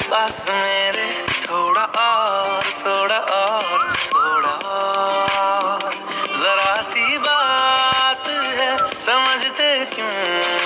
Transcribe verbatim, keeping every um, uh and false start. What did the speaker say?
पास मेरे थोड़ा और थोड़ा और थोड़ा और, जरा सी बात है समझते क्यों